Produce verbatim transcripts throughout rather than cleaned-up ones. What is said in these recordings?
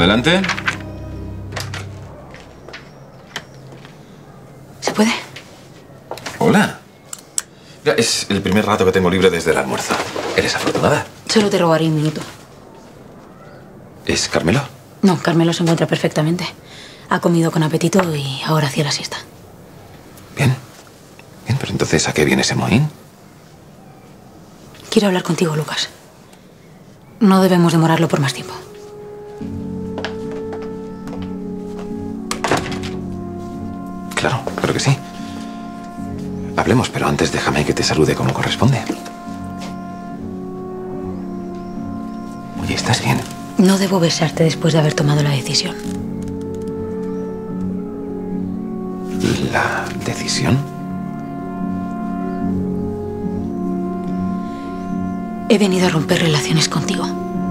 Adelante. ¿Se puede? Hola. Mira, es el primer rato que tengo libre desde el almuerzo. ¿Eres afortunada? Solo te robaré un minuto. ¿Es Carmelo? No, Carmelo se encuentra perfectamente. Ha comido con apetito y ahora hacía la siesta. Bien. Bien, pero entonces, ¿a qué viene ese mohín? Quiero hablar contigo, Lucas. No debemos demorarlo por más tiempo. Claro, claro que sí. Hablemos, pero antes déjame que te salude como corresponde. Oye, ¿estás bien? No debo besarte después de haber tomado la decisión. ¿La decisión? He venido a romper relaciones contigo.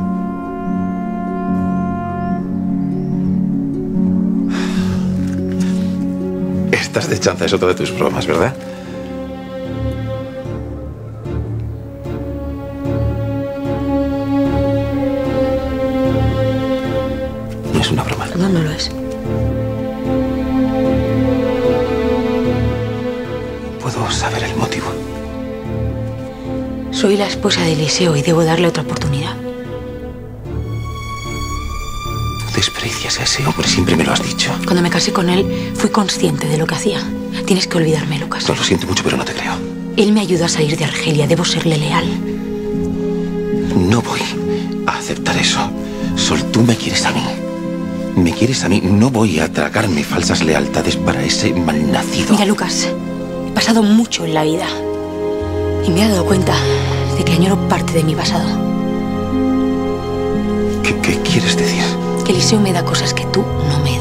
Estás de chanza, es otra de tus bromas, ¿verdad? No es una broma. No, no lo es. ¿Puedo saber el motivo? Soy la esposa de Eliseo y debo darle otra oportunidad. Tú desprecias a ese hombre, siempre me lo has dicho. Cuando me casé con él, fui consciente de lo que hacía. Tienes que olvidarme, Lucas. No, lo siento mucho, pero no te creo. Él me ayudó a salir de Argelia. Debo serle leal. No voy a aceptar eso. Sol, tú me quieres a mí. Me quieres a mí. No voy a tragarme falsas lealtades para ese malnacido. Mira, Lucas, he pasado mucho en la vida. Y me he dado cuenta de que añoro parte de mi pasado. ¿Qué, qué quieres decir? Que Eliseo me da cosas que tú no me